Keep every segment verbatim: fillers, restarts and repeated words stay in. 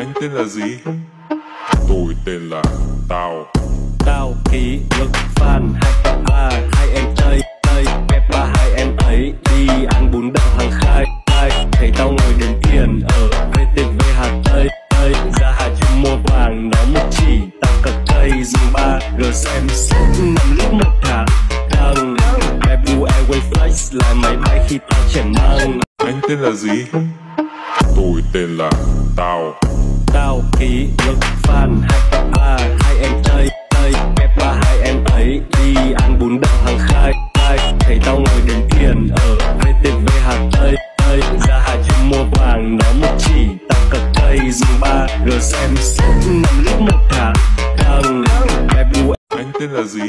Anh tên là gì? Tôi tên là Tao. Tao ký ức fan hai ba ba, hai em chơi chơi ép ba hai em ấy đi ăn bún đậu hàng khai khai. Thấy tao ngồi đến tiền ở vê tê vê Hà Tây Tây, ra Hà Trung mua vàng nó một chỉ tao cật cây dùng ba rồi xem xét năm lúc một tháng thằng Bamboo Airways Flight là máy bay khi tao trẻ măng. Anh tên là gì? Tôi tên là Tao. Tao ký ức fan hai ba ba, hai em chơi chơi ép ba hai em ấy đi ăn bún đậu hàng khai khai. Thấy tao ngồi đến tiền ở vê tê vê Hà Tây Tây, ra Hà Trung mua vàng nó một chỉ tao cật cây dùng ba rồi xem xét năm lúc một tháng thằng Bamboo. Anh tên là gì?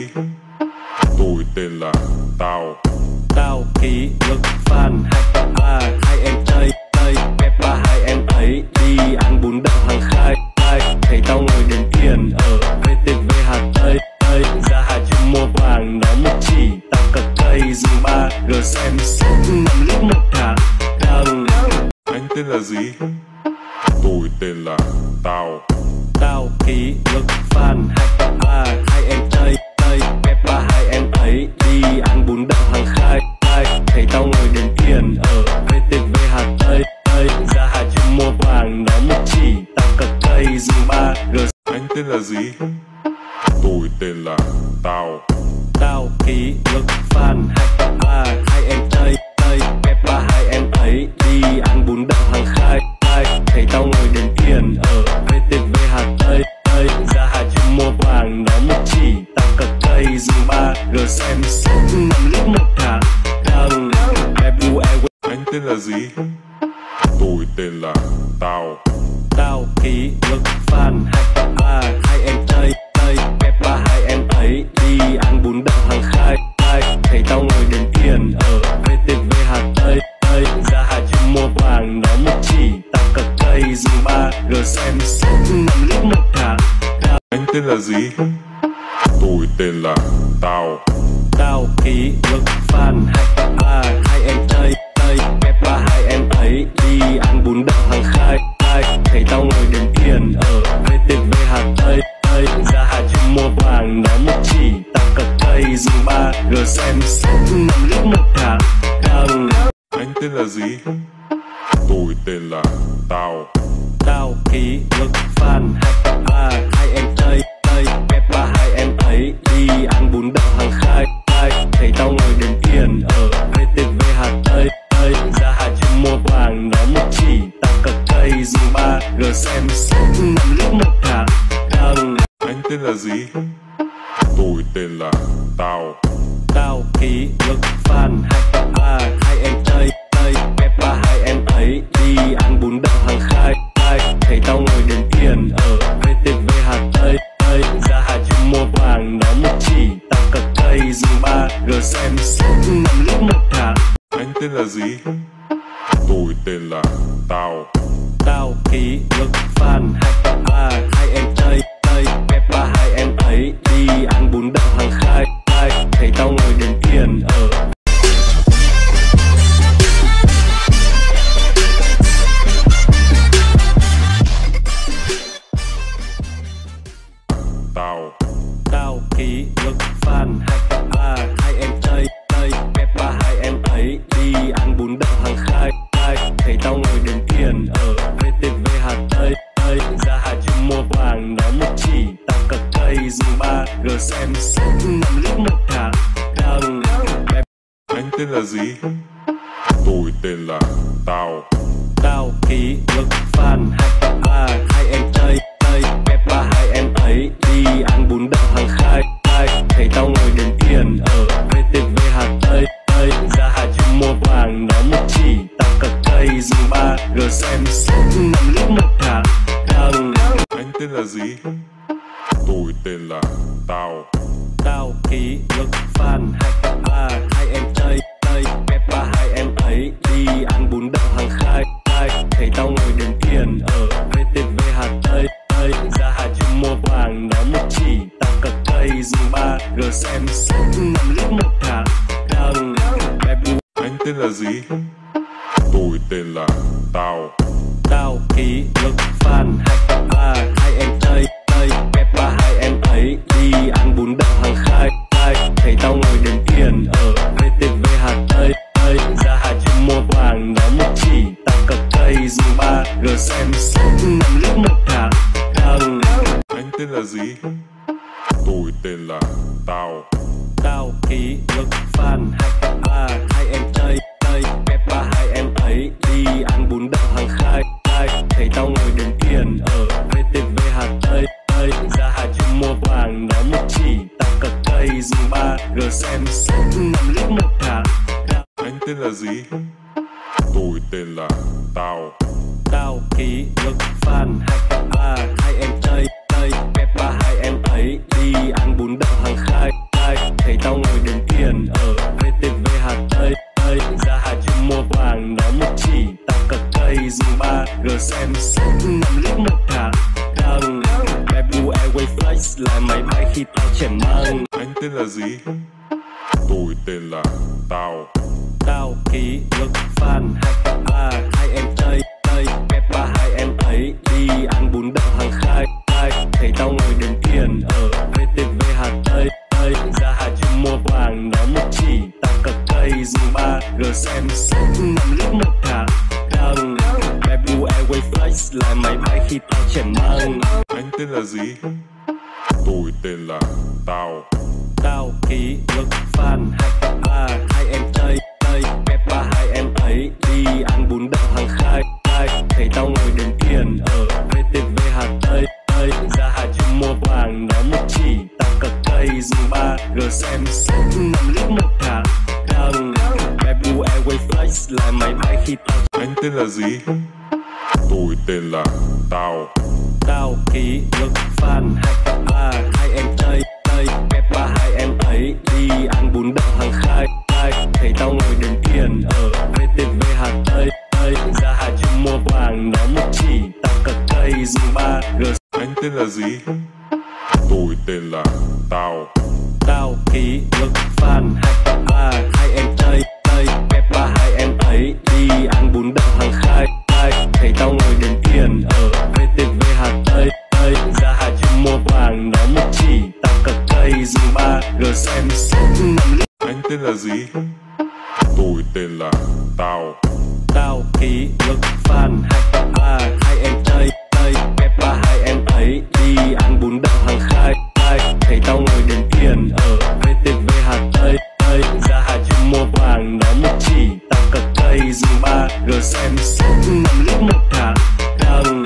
Tôi tên là Tao. Tao ký ức fan hai ba ba, hai em chơi chơi ép ba hai em ấy đi ăn bún đậu hàng khai khai. Thấy tao ngồi đến tiền ở vê tê vê Hà Tây Tây, ra Hà Trung mua vàng nó một chỉ tao cật cây dùng ba rồi xem xét năm lúc một tháng thằng. Anh tên là gì? Tôi tên là Tao. Tao ký ức fan hai ba ba, hai em chơi chơi ép ba hai em ấy đi ăn bún đậu hàng khai khai. Thấy tao ngồi đến tiền ở vê tê vê Hà Tây Tây, ra Hà Trung mua vàng nó một chỉ tao cật cây dùng ba rồi. Anh tên là gì? Tôi tên là Tao. Tao ký ức fan hai ba ba, hai em chơi chơi ép ba hai em ấy đi ăn bún đậu hàng khai khai. Thấy tao ngồi đến tiền ở vê tê vê Hà Tây Tây, ra Hà Trung mua vàng nó một chỉ tao cật cây dùng ba rồi xem xét năm lúc một tháng thằng Bamboo Airways. Anh tên là gì? Tôi tên là Tao. Tao ký ức fan hai ba ba, hai em chơi chơi ép ba hai em ấy đi ăn bún đậu hàng khai khai. Thấy tao ngồi đến tiền ở vê tê vê Hà Tây Tây, ra Hà Trung mua vàng nó một chỉ tao cật cây dùng ba rồi xem xét năm lúc một tháng. Anh tên là gì? Tôi tên là Tao. Tao ký ức fan hai ba ba, hai em chơi chơi ép ba hai em ấy đi ăn bún đậu hàng khai khai. Thấy tao ngồi đến tiền ở vê tê vê Hà Tây Tây, ra Hà Trung mua vàng nó một chỉ tao cật cây dùng ba rồi xem xét năm lúc một tháng thằng. Anh tên là gì? Tôi tên là Tao. Tao ký ức fan hai ba ba, hai em chơi chơi ép ba hai em ấy đi ăn bún đậu hàng khai khai. Thấy tao ngồi đến tiền ở vê tê vê Hà Tây Tây, ra Hà Trung mua vàng nó một chỉ tao cật cây dùng ba rồi xem xét năm lúc một tháng thằng. Anh tên là gì? Tôi tên là Tao. Tao ký ức fan hai ba ba, hai em chơi chơi ép ba hai em ấy đi ăn bún đậu hàng khai khai. Thấy tao ngồi đến tiền ở vê tê vê Hà Tây Tây, ra Hà Trung mua vàng nó một chỉ tao cật cây dùng ba rồi xem xét năm lúc một tháng. Anh tên là gì? Tôi tên là Tao. Tao ký ức fan hai ba ba, hai em chơi chơi ép ba hai em ấy đi ăn bún đậu hàng khai khai. Thấy tao ngồi đến tiền ở Tao. Tao ký ức fan hai ba ba, hai em chơi chơi ép ba hai em ấy đi ăn bún đậu hàng khai khai. Thấy tao ngồi đến tiền ở vê tê vê Hà Tây Tây, ra Hà Trung mua vàng nó một chỉ tao cật cây dùng ba rồi xem xét năm lúc một tháng thằng. Anh tên là gì? Tôi tên là Tao. Tao ký ức fan hai ba ba, hai em chơi chơi ép ba hai em ấy đi ăn bún đậu hàng khai khai. Thấy tao ngồi đến tiền ở vê tê vê Hà Tây Tây, ra Hà Trung mua vàng nó một chỉ tao cật cây dùng ba rồi xem xét năm lúc một tháng thằng. Anh tên là gì? Tôi tên là Tao. Tao ký ức fan hai ba ba, hai em chơi chơi ép ba hai em ấy đi ăn bún đậu hàng khai khai. Thấy tao ngồi đến tiền ở vê tê vê Hà Tây Tây, ra Hà Trung mua vàng nó một chỉ tao cật cây dùng ba rồi xem xét năm lúc một tháng thằng. Anh tên là gì? Tôi tên là Tao. Tao ký ức fan hai ba suốt năm lướt một tháng thằng. Anh tên là gì? Tôi tên là Tao. Tao ký ức fan hai k ba, hai em chơi chơi kép ba hai em ấy đi ăn bún đậu hàng khai khai. Thấy tao ngồi đến tiền ở vê tê vê Hà Tây Tây, ra Hà Trung mua vàng nó một chỉ. Tao cật cây dùng ba g xem suốt năm lướt một tháng. Anh tên là gì? Tôi tên là Tao. Tao ký ức fan hai k ba, hai em chơi chơi kép ba hai em ấy đi ăn bún đậu hàng khai khai. Thấy tao ngồi đến tiền ở vê tê vê Hà Tây Tây, ra Hà Trung mua vàng nó một chỉ. Tao cật cây dùng ba g xem suốt năm lướt một tháng thằng. Bamboo Airways Flight là máy bay khi tao trẻ măng. Anh tên là gì? Tôi tên là Tao. Tao ký ức fan hai k ba, hai em chơi chơi kép ba hai em ấy đi ăn bún đậu hàng khai khai. Thấy tao ngồi đến tiền ở vê tê vê Hà Tây Tây, ra Hà Trung mua vàng nó một chỉ. Tao cật cây dùng ba g xem suốt năm lướt một tháng thằng. Bamboo Airways Flight là máy bay khi tao trẻ măng. Anh tên là gì? Tôi tên là Tao. Tao ký ức fan hai k ba, hai em chơi chơi kép ba hai em ấy đi ăn bún đậu hàng khai khai. Thấy tao ngồi đến tiền ở vê tê vê Hà Tây Tây, ra Hà Trung mua vàng nó một chỉ. Tao cật cây dùng ba g xem suốt năm lướt một tháng thằng. Bamboo Airways Flight là máy bay khi tao. Anh tên là gì? Tôi tên là Tao. Tao ký ức fan hai k ba, hai em chơi chơi kép ba hai em ấy đi ăn bún đậu hàng khai khai. Thấy tao ngồi đến tiền ở vê tê vê Hà Tây Tây, ra Hà Trung mua vàng nó một chỉ. Tao cật cây dùng ba g. Anh tên là gì? Tôi tên là Tao. Tao ký ức fan hai k ba, hai em chơi chơi kép ba hai em ấy đi ăn bún đậu hàng khai khai. Thấy tao ngồi đến tiền ở vê tê vê Hà Tây Tây, ra Hà Trung mua vàng nó một chỉ. Tao cật cây dùng ba g xem suốt năm lướt. Anh tên là gì? Tôi tên là Tao. Tao ký ức fan hai k ba, hai em chơi chơi kép ba hai em ấy đi ăn bún đậu hàng khai khai. Thấy tao ngồi đến tiền ở vê tê vê Hà Tây Tây, ra Hà Trung mua vàng nó một chỉ. Tao cật cây dùng ba g xem suốt năm lướt một tháng thằng.